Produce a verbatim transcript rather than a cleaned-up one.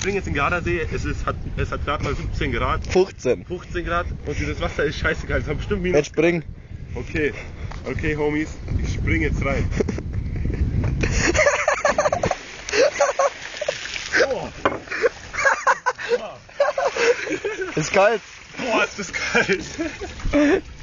springe jetzt in Gardasee, es, ist, hat, es hat gerade mal siebzehn Grad. fünfzehn. fünfzehn Grad und dieses Wasser ist scheiße kalt. Es hat bestimmt minus. Jetzt spring. Okay, okay, Homies, ich springe jetzt rein. Oh. Ist kalt. Boah, ist das kalt.